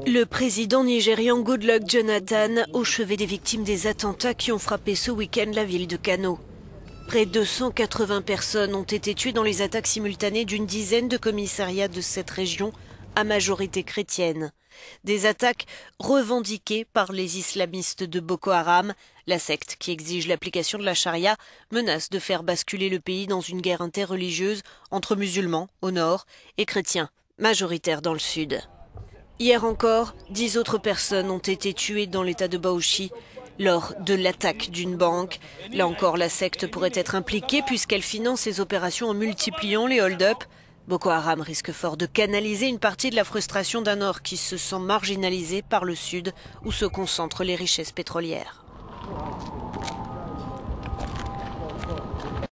Le président nigérian Goodluck Jonathan au chevet des victimes des attentats qui ont frappé ce week-end la ville de Kano. Près de 180 personnes ont été tuées dans les attaques simultanées d'une dizaine de commissariats de cette région à majorité chrétienne. Des attaques revendiquées par les islamistes de Boko Haram. La secte qui exige l'application de la charia menace de faire basculer le pays dans une guerre interreligieuse entre musulmans au nord et chrétiens majoritaires dans le sud. Hier encore, 10 autres personnes ont été tuées dans l'état de Bauchi lors de l'attaque d'une banque. Là encore, la secte pourrait être impliquée puisqu'elle finance ses opérations en multipliant les hold-up. Boko Haram risque fort de canaliser une partie de la frustration d'un nord qui se sent marginalisé par le sud où se concentrent les richesses pétrolières.